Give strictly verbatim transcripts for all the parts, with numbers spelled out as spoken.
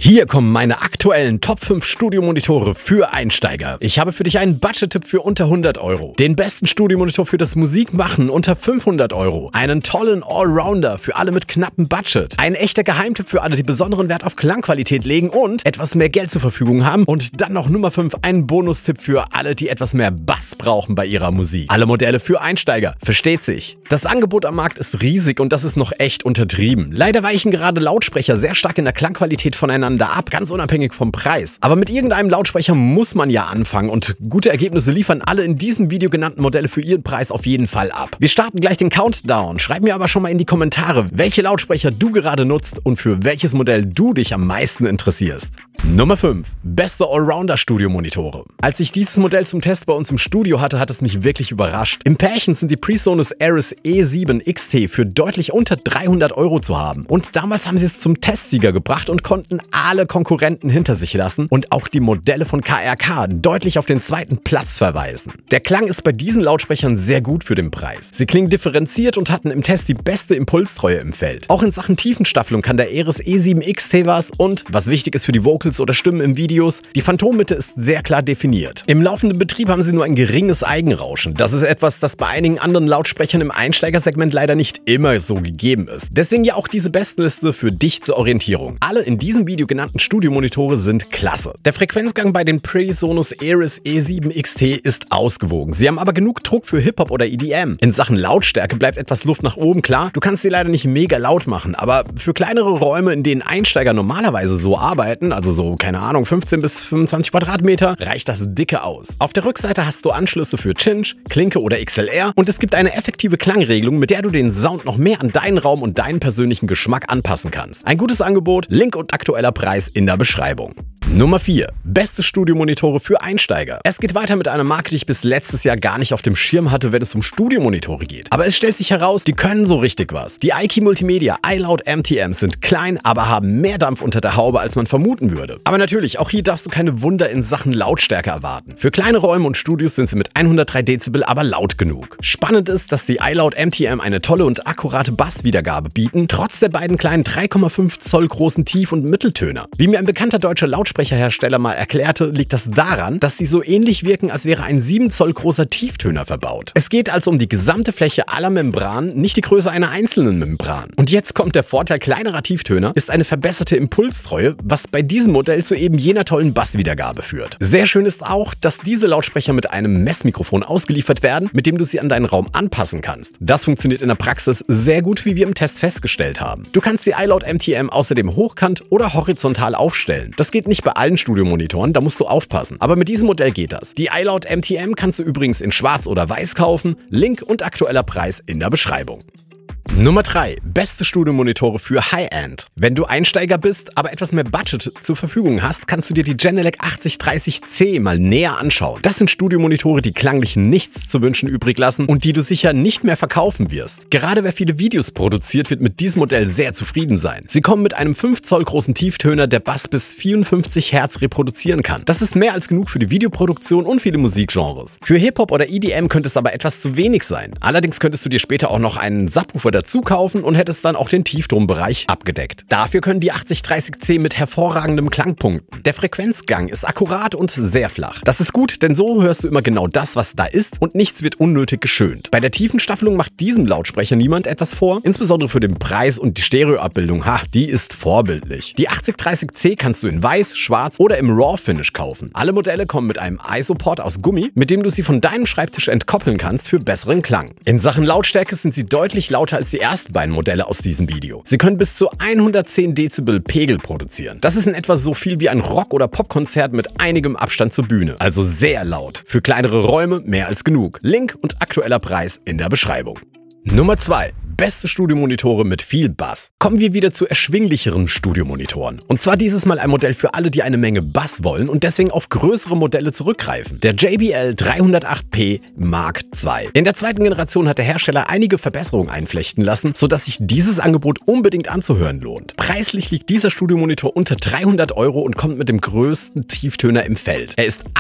Hier kommen meine aktuellen Top fünf Studiomonitore für Einsteiger. Ich habe für dich einen Budget-Tipp für unter hundert Euro, den besten Studiomonitor für das Musikmachen unter fünfhundert Euro, einen tollen Allrounder für alle mit knappem Budget, ein echter Geheimtipp für alle, die besonderen Wert auf Klangqualität legen und etwas mehr Geld zur Verfügung haben und dann noch Nummer fünf, einen Bonustipp für alle, die etwas mehr Bass brauchen bei ihrer Musik. Alle Modelle für Einsteiger, versteht sich. Das Angebot am Markt ist riesig und das ist noch echt untertrieben. Leider weichen gerade Lautsprecher sehr stark in der Klangqualität voneinander ab, ganz unabhängig vom Preis. Aber mit irgendeinem Lautsprecher muss man ja anfangen und gute Ergebnisse liefern alle in diesem Video genannten Modelle für ihren Preis auf jeden Fall ab. Wir starten gleich den Countdown. Schreib mir aber schon mal in die Kommentare, welche Lautsprecher du gerade nutzt und für welches Modell du dich am meisten interessierst. Nummer fünf. Beste Allrounder-Studiomonitore. Als ich dieses Modell zum Test bei uns im Studio hatte, hat es mich wirklich überrascht. Im Pärchen sind die PreSonus Ares E sieben X T für deutlich unter dreihundert Euro zu haben. Und damals haben sie es zum Testsieger gebracht und konnten alle Konkurrenten hinter sich lassen und auch die Modelle von K R K deutlich auf den zweiten Platz verweisen. Der Klang ist bei diesen Lautsprechern sehr gut für den Preis. Sie klingen differenziert und hatten im Test die beste Impulstreue im Feld. Auch in Sachen Tiefenstaffelung kann der Ares E sieben X T was und, was wichtig ist für die Vocals oder Stimmen im Videos, die Phantommitte ist sehr klar definiert. Im laufenden Betrieb haben sie nur ein geringes Eigenrauschen. Das ist etwas, das bei einigen anderen Lautsprechern im Einsteigersegment leider nicht immer so gegeben ist. Deswegen ja auch diese Bestenliste für dich zur Orientierung. Alle in diesem Video genannten Studiomonitore sind klasse. Der Frequenzgang bei den PreSonus Ares E sieben X T ist ausgewogen. Sie haben aber genug Druck für Hip-Hop oder E D M. In Sachen Lautstärke bleibt etwas Luft nach oben, klar. Du kannst sie leider nicht mega laut machen, aber für kleinere Räume, in denen Einsteiger normalerweise so arbeiten, also so, keine Ahnung, fünfzehn bis fünfundzwanzig Quadratmeter, reicht das dicke aus. Auf der Rückseite hast du Anschlüsse für Cinch, Klinke oder X L R und es gibt eine effektive Klangregelung, mit der du den Sound noch mehr an deinen Raum und deinen persönlichen Geschmack anpassen kannst. Ein gutes Angebot, Link und aktueller Preis in der Beschreibung. Nummer vier. Beste Studiomonitore für Einsteiger. Es geht weiter mit einer Marke, die ich bis letztes Jahr gar nicht auf dem Schirm hatte, wenn es um Studiomonitore geht. Aber es stellt sich heraus, die können so richtig was. Die iKey Multimedia iLoud M T Ms sind klein, aber haben mehr Dampf unter der Haube, als man vermuten würde. Aber natürlich, auch hier darfst du keine Wunder in Sachen Lautstärke erwarten. Für kleine Räume und Studios sind sie mit hundertdrei Dezibel aber laut genug. Spannend ist, dass die iLoud M T M eine tolle und akkurate Basswiedergabe bieten, trotz der beiden kleinen drei Komma fünf Zoll großen Tief- und Mitteltöner. Wie mir ein bekannter deutscher Lautsprecherhersteller mal erklärte, liegt das daran, dass sie so ähnlich wirken, als wäre ein sieben Zoll großer Tieftöner verbaut. Es geht also um die gesamte Fläche aller Membranen, nicht die Größe einer einzelnen Membran. Und jetzt kommt der Vorteil kleinerer Tieftöner, ist eine verbesserte Impulstreue, was bei diesem Modell zu eben jener tollen Basswiedergabe führt. Sehr schön ist auch, dass diese Lautsprecher mit einem Messmikrofon ausgeliefert werden, mit dem du sie an deinen Raum anpassen kannst. Das funktioniert in der Praxis sehr gut, wie wir im Test festgestellt haben. Du kannst die iLoud M T M außerdem hochkant oder horizontal aufstellen. Das geht nicht bei allen Studiomonitoren, da musst du aufpassen. Aber mit diesem Modell geht das. Die iLoud M T M kannst du übrigens in schwarz oder weiß kaufen. Link und aktueller Preis in der Beschreibung. Nummer drei. Beste Studiomonitore für High-End. Wenn du Einsteiger bist, aber etwas mehr Budget zur Verfügung hast, kannst du dir die Genelec achtzig dreißig C mal näher anschauen. Das sind Studiomonitore, die klanglich nichts zu wünschen übrig lassen und die du sicher nicht mehr verkaufen wirst. Gerade wer viele Videos produziert, wird mit diesem Modell sehr zufrieden sein. Sie kommen mit einem fünf Zoll großen Tieftöner, der Bass bis vierundfünfzig Hertz reproduzieren kann. Das ist mehr als genug für die Videoproduktion und viele Musikgenres. Für Hip-Hop oder E D M könnte es aber etwas zu wenig sein. Allerdings könntest du dir später auch noch einen Subwoofer dazu kaufen und hättest dann auch den Tieftonbereich abgedeckt. Dafür können die achtzig dreißig C mit hervorragendem Klang punkten. Der Frequenzgang ist akkurat und sehr flach. Das ist gut, denn so hörst du immer genau das, was da ist und nichts wird unnötig geschönt. Bei der Tiefenstaffelung macht diesem Lautsprecher niemand etwas vor, insbesondere für den Preis und die Stereoabbildung, ha, die ist vorbildlich. Die achtzig dreißig C kannst du in weiß, schwarz oder im Raw-Finish kaufen. Alle Modelle kommen mit einem I S O-Port aus Gummi, mit dem du sie von deinem Schreibtisch entkoppeln kannst für besseren Klang. In Sachen Lautstärke sind sie deutlich lauter als die ersten beiden Modelle aus diesem Video. Sie können bis zu hundertzehn Dezibel Pegel produzieren. Das ist in etwa so viel wie ein Rock- oder Popkonzert mit einigem Abstand zur Bühne. Also sehr laut. Für kleinere Räume mehr als genug. Link und aktueller Preis in der Beschreibung. Nummer zwei. Beste Studiomonitore mit viel Bass. Kommen wir wieder zu erschwinglicheren Studiomonitoren. Und zwar dieses Mal ein Modell für alle, die eine Menge Bass wollen und deswegen auf größere Modelle zurückgreifen. Der J B L dreihundertacht P Mark zwei. In der zweiten Generation hat der Hersteller einige Verbesserungen einflechten lassen, sodass sich dieses Angebot unbedingt anzuhören lohnt. Preislich liegt dieser Studiomonitor unter dreihundert Euro und kommt mit dem größten Tieftöner im Feld. Er ist acht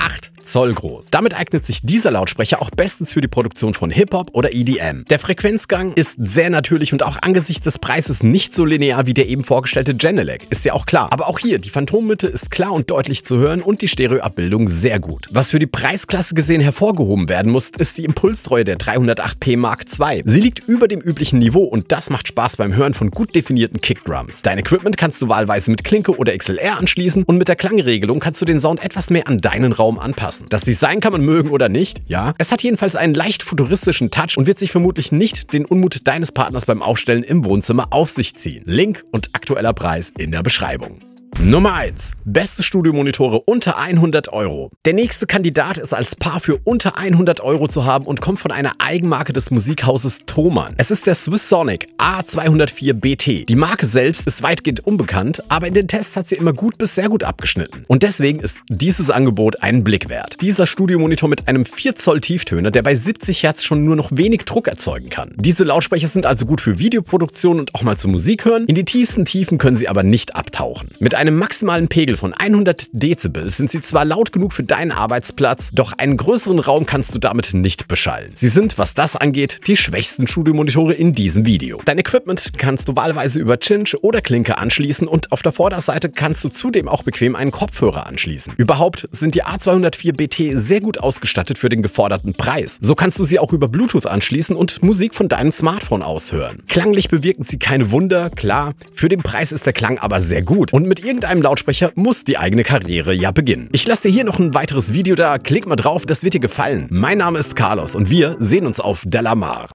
acht Zoll groß. Damit eignet sich dieser Lautsprecher auch bestens für die Produktion von Hip-Hop oder E D M. Der Frequenzgang ist sehr natürlich und auch angesichts des Preises nicht so linear wie der eben vorgestellte Genelec, ist ja auch klar. Aber auch hier, die Phantommitte ist klar und deutlich zu hören und die Stereoabbildung sehr gut. Was für die Preisklasse gesehen hervorgehoben werden muss, ist die Impulstreue der dreihundertacht P Mark zwei. Sie liegt über dem üblichen Niveau und das macht Spaß beim Hören von gut definierten Kickdrums. Dein Equipment kannst du wahlweise mit Klinke oder X L R anschließen und mit der Klangregelung kannst du den Sound etwas mehr an deinen Raum anpassen. Das Design kann man mögen oder nicht, ja. Es hat jedenfalls einen leicht futuristischen Touch und wird sich vermutlich nicht den Unmut deines Partners beim Aufstellen im Wohnzimmer auf sich ziehen. Link und aktueller Preis in der Beschreibung. Nummer eins. Beste Studiomonitore unter hundert Euro. Der nächste Kandidat ist als Paar für unter hundert Euro zu haben und kommt von einer Eigenmarke des Musikhauses Thomann. Es ist der Swissonic A zweihundertvier B T. Die Marke selbst ist weitgehend unbekannt, aber in den Tests hat sie immer gut bis sehr gut abgeschnitten. Und deswegen ist dieses Angebot einen Blick wert. Dieser Studiomonitor mit einem vier Zoll Tieftöner, der bei siebzig Hertz schon nur noch wenig Druck erzeugen kann. Diese Lautsprecher sind also gut für Videoproduktion und auch mal zur Musik hören. In die tiefsten Tiefen können sie aber nicht abtauchen. Mit einem maximalen Pegel von hundert Dezibel sind sie zwar laut genug für deinen Arbeitsplatz, doch einen größeren Raum kannst du damit nicht beschallen. Sie sind, was das angeht, die schwächsten Studiomonitore in diesem Video. Dein Equipment kannst du wahlweise über Cinch oder Klinke anschließen und auf der Vorderseite kannst du zudem auch bequem einen Kopfhörer anschließen. Überhaupt sind die A zweihundertvier B T sehr gut ausgestattet für den geforderten Preis. So kannst du sie auch über Bluetooth anschließen und Musik von deinem Smartphone aus hören. Klanglich bewirken sie keine Wunder, klar, für den Preis ist der Klang aber sehr gut und mit irgendeinem Lautsprecher muss die eigene Karriere ja beginnen. Ich lasse dir hier noch ein weiteres Video da, klick mal drauf, das wird dir gefallen. Mein Name ist Carlos und wir sehen uns auf Delamar.